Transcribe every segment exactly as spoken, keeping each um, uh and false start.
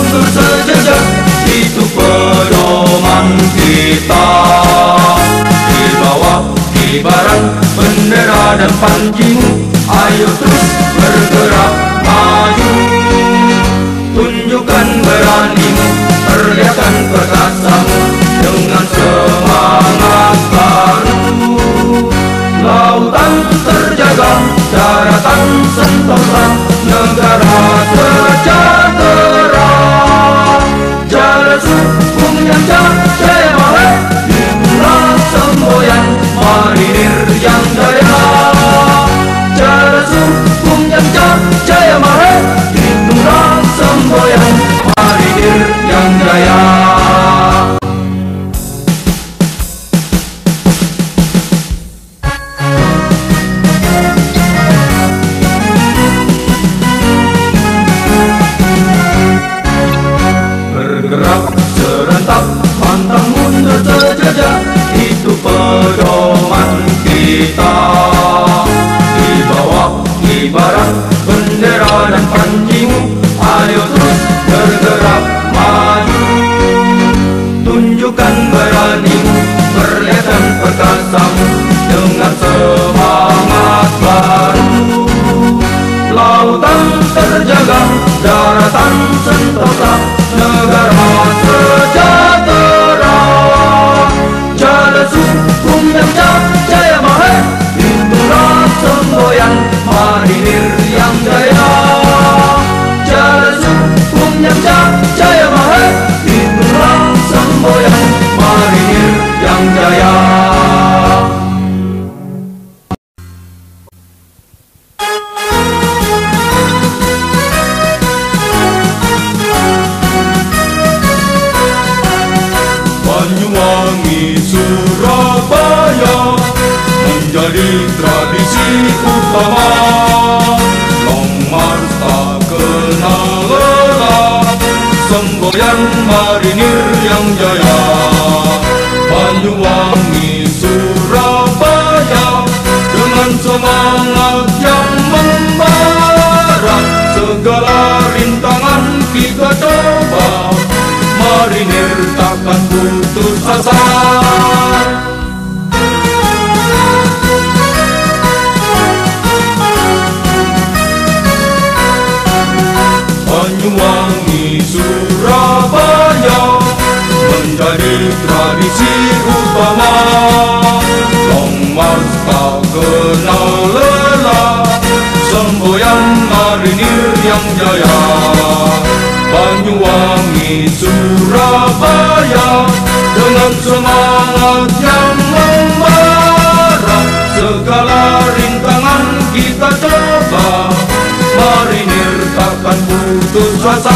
mundur sejajar, itu pedoman kita. Di bawah kibaran bendera dan panjing, ayo terus bergerak maju. Tunjukkan beranimu, perlihatkan perkasamu dengan semangat baru. Lautan terjaga, daratan sentosa, negara sejahtera. Jelas hukum yang jaya mahal, itulah semboyan marinir yang jaya. Jelas hukum yang jaya mahal, itulah semboyan marinir yang jaya. Bergerak serentak, pantang mundur sejajar, itu pedoman kita. Di bawah kibaran bendera dan panjingmu, ayo terus bergerak maju. Tunjukkan beranimu, perlihatkan perkasamu dengan semangat baru. Lautan terjaga, daratan sentosa, negara sejahtera. Jelas hukum yang jaya mahal, itulah semboyan marinir yang jaya. Jelas hukum yang jaya mahal, itulah semboyan marinir yang jaya. Banyuwangi Surabaya menjadi tradisi utama. Long March tak kenal lelah, semboyan marinir yang jaya. Banyuwangi Surabaya dengan semangat yang membara, segala rintangan kita coba, marinir takkan putus asa. Banyuwangi Surabaya menjadi tradisi utama. Long March tak kenal lelah, semboyan marinir yang jaya. Banyuwangi Surabaya dengan semangat yang membara, segala rintangan kita coba, marinir takkan putus asa.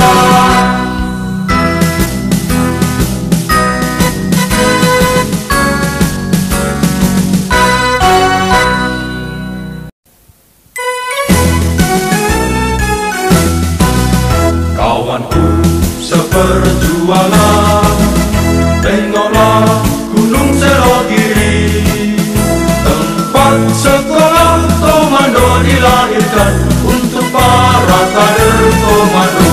Kawanku seperjuangan, tengoklah Gunung Selogiri, tempat sekolah komando dilahirkan untuk para kader komando.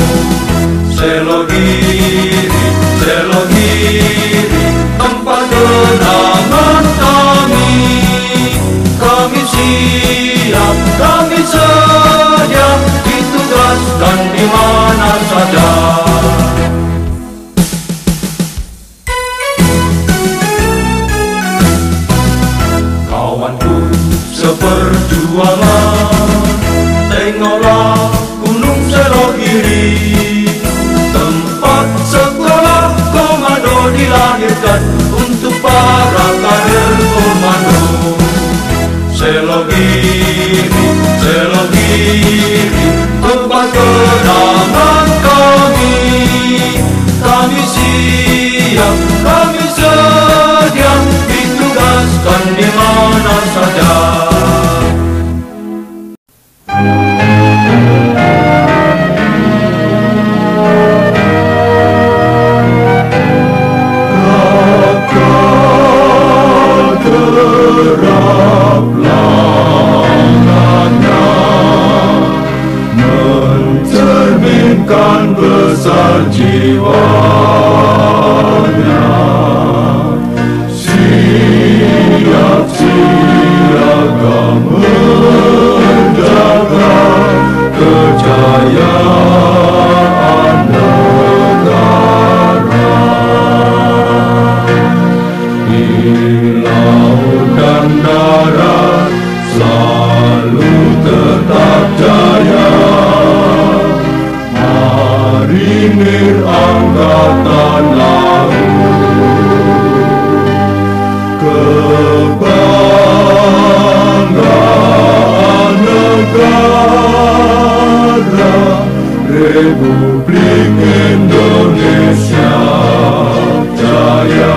Selogiri, Selogiri, tempat kenangan kami. Kami siap, kami sedia, ditugas dan di mana saja. Kawanku seperjuangan, tengoklah Gunung Selogiri, tempat cerminkan besar jiwanya, siap siaga menjaga kejayaan negara. Di laut dan darat selalu tetap jaya, marinir angkatan laut, kebanggaan negara Republik Indonesia Jaya.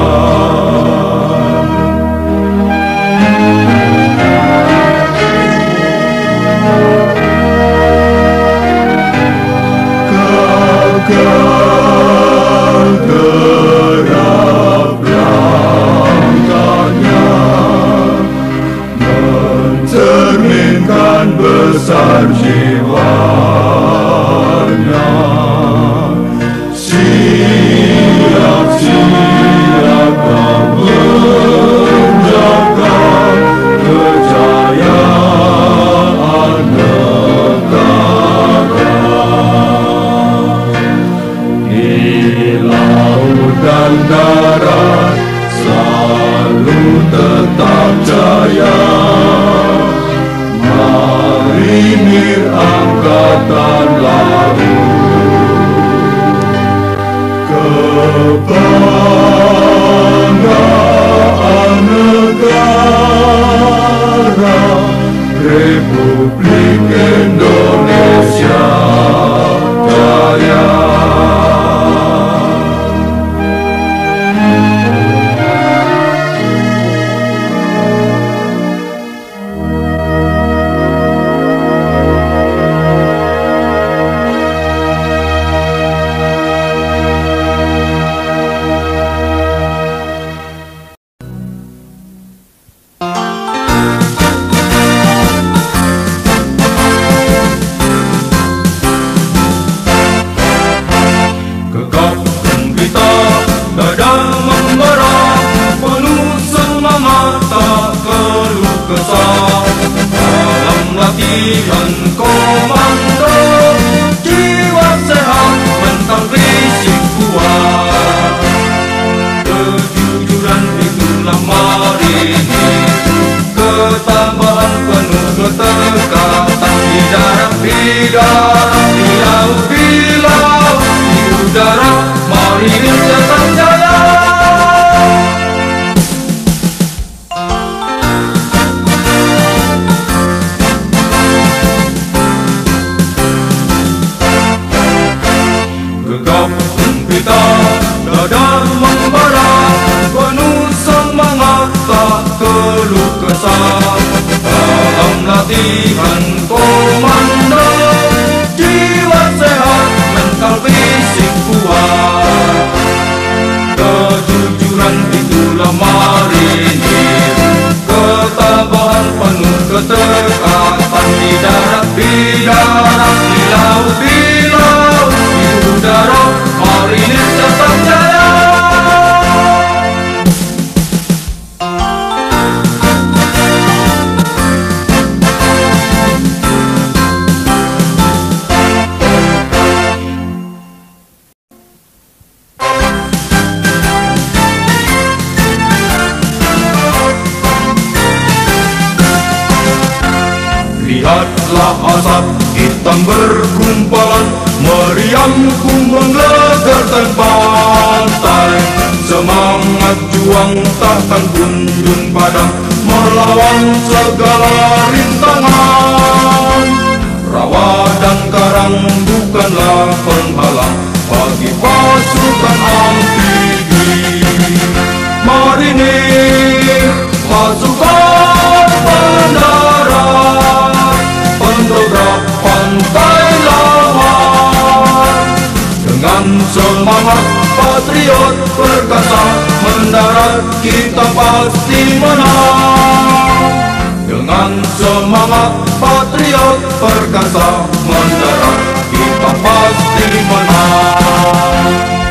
Gerak langkahnya mencerminkan besar jiwanya, siap siaga menjaga kejayaan negara. Di laut dan darat selalu tetap jaya, marinir angkatan laut, kebanggaan negara Republik Indonesia Jaya. Latihan komando, jiwa sehat, mental fisik kuat. Kejujuran itulah marinir, ketabahan penuh ketekatan. Di darat, di darat, di laut, di laut, di udara, marinir tetap jaya. Dada membara, penuh semangat, tak keluh kesah. Dalam latihan komando, jiwa sehat, mental fisik kuat. Kejujuran itulah marinir, ketabahan penuh ketekatan. Di darat, di darat, di laut, di laut, di udara, marinir tetap jaya. Lihatlah asap hitam bergumpalan, meriam kumbang legarkan pantai. Semangat juang takkan kunjung padam, melawan segala rintangan. Rawa dan karang bukanlah penghalang bagi pasukan amfibi. Marinir, pasukan pendarat, pendobrak pantai lawan. Dengan semangat patriot perkasa, mendarat kita pasti menang. Dengan semangat patriot perkasa mendarat, kita pasti menang.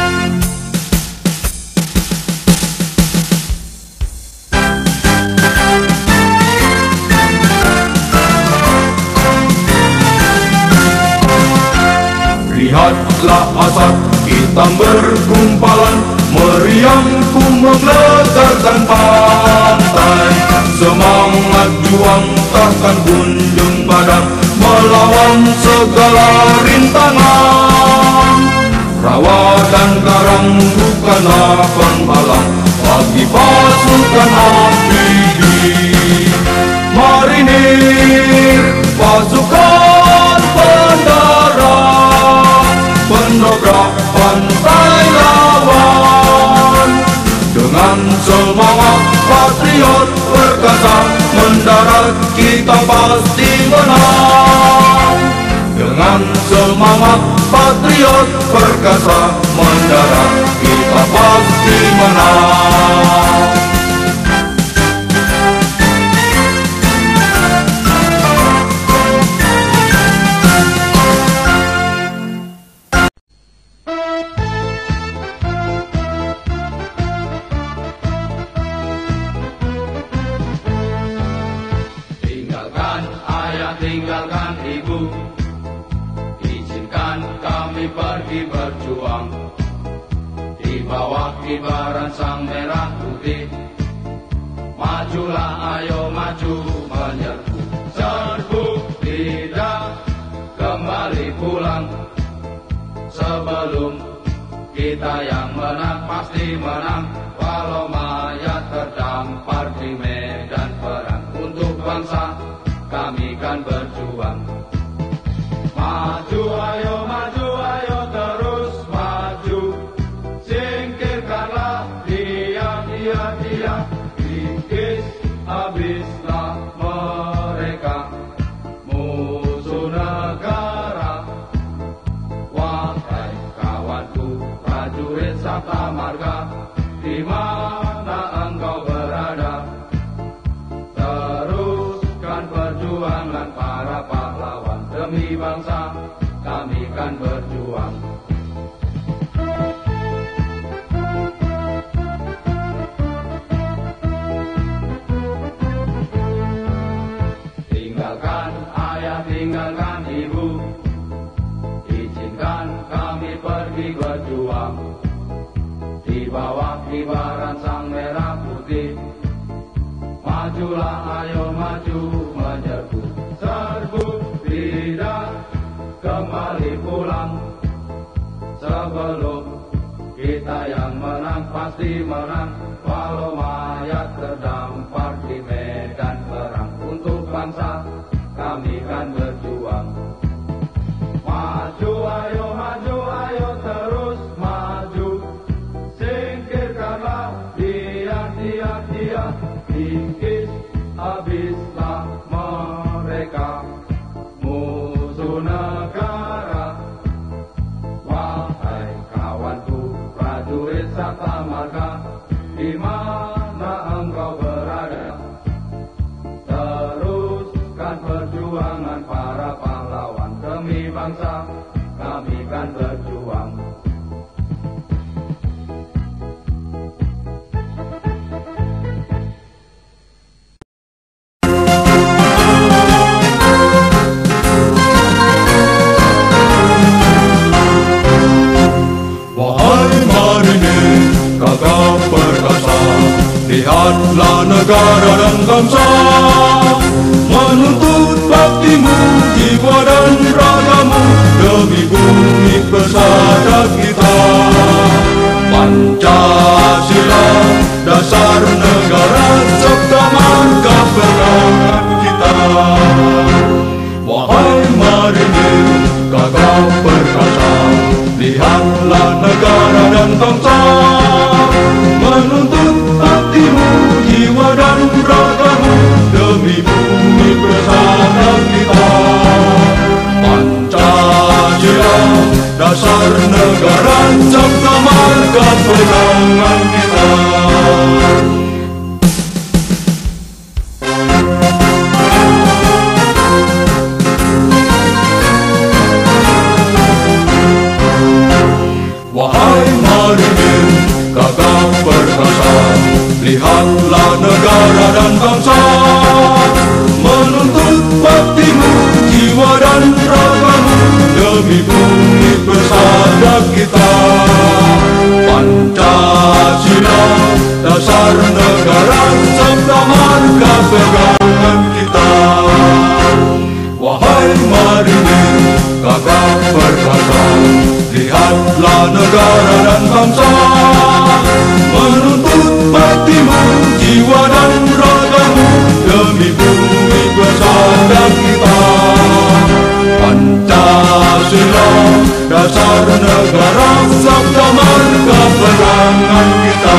Lihatlah asap hitam bergumpalan, meriam kumbang legarkan pantai. Semangat juang takkan kunjung padam, melawan segala rintangan. Rawa dan Karang bukanlah penghalang bagi pasukan amfibi. Marinir, pasukan pendarat, pendobrak pantai lawan. Dengan semangat patriot perkasa mendarat, kita pasti menang. Dengan semangat patriot perkasa mendarat, kita pasti menang. Tinggalkan ibu, izinkan kami pergi berjuang di bawah kibaran sang merah putih. Majulah, ayo maju menyerbu, serbu tidak kembali pulang. Sebelum kita yang menang, pasti menang. Walau mayat terdampar di medan perang, untuk bangsa kami kan berjuang. Maju, ayo maju, ayo terus maju. Singkirkanlah dia, dia, dia. Kikis, habislah mereka, musuh negara. Wahai kawanku, prajurit Sabta Marga, di mana engkau berada? Perjuangan para pahlawan demi bangsa, kami kan berjuang. Tinggalkan ayah, tinggalkan ibu, izinkan kami pergi berjuang di bawah kibaran sang merah putih. Majulah, ayo maju menyerbu, serbu tidak kembali pulang. Sebelum kita yang menang, pasti menang. Walau mayat terdampar di medan perang, untuk bangsa kami kan berjuang. Maju, ayo maju, ayo terus maju. Singkirkanlah dia, dia, dia. Kikis, habislah mereka, musuh negara. Wahai kawanku, prajurit Sabta Marga, di mana engkau berada? Teruskan perjuangan para pahlawan demi bangsa, kami kan berjuang. Lihatlah negara dan bangsa, menuntut baktimu, jiwa dan ragamu, demi bumi persada kita. Pancasila, dasar negara, Sabta Marga pegangan kita. Wahai marinir, gagah perkasa, lihatlah negara dan bangsa, menuntut baktimu, jiwa dan ragamu, demi bumi persada kita. Pancasila, dasar negara, Sabta Marga pegangan kita. Rawatlah negara dan bangsa, menuntut baktimu, jiwa dan ragamu, demi bumi persada kita. Pancasila, dasar negara, sabda marga perangan kita.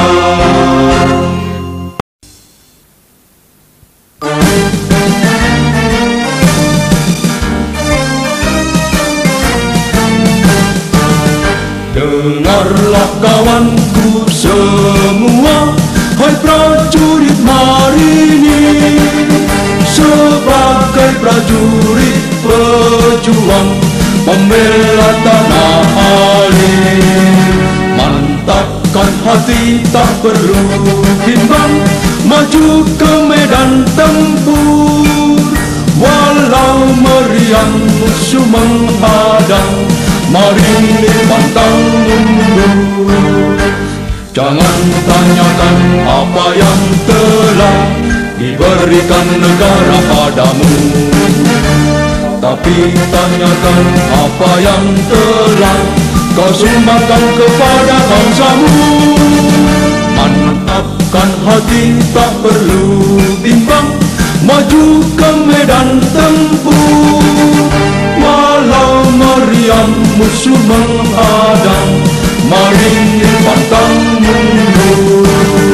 Dengarlah kawanku semua, hai prajurit marinir, sebagai prajurit pejuang pembela tanah air. Mantapkan hati, tak perlu bimbang, maju ke medan tempur. Walau meriang musuh menghadang, marinir pantang mundur. Jangan tanyakan apa yang telah diberikan negara padamu, tapi tanyakan apa yang telah kau sumbangkan kepada bangsamu. Mantapkan hati, tak perlu bimbang, maju ke medan tempur. Walau meriam musuh menghadang, marinir pantang mundur.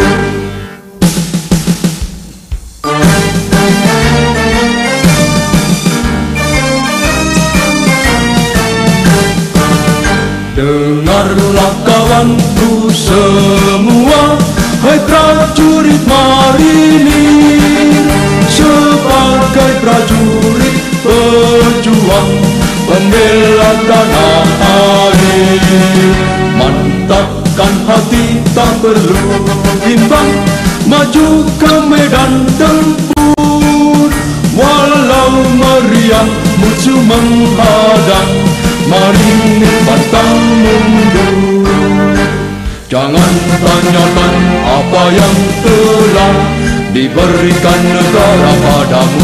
Dengarlah kawanku semua, hai prajurit marinir, sebagai prajurit pejuang pembela tanah air. Mantapkan hati, tak perlu bimbang, maju ke medan tempur. Walau meriang musuh menghadang, marinir pantang mundur. Jangan tanyakan apa yang telah diberikan negara padamu,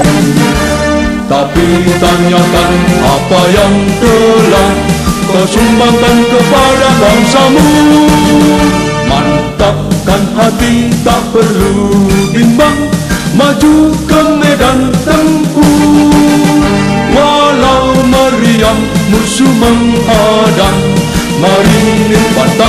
tapi tanyakan apa yang telah kau sumbangkan kepada bangsamu. Mantapkan hati, tak perlu bimbang, maju ke medan tempur. Walau meriam musuh menghadang, marinir pantang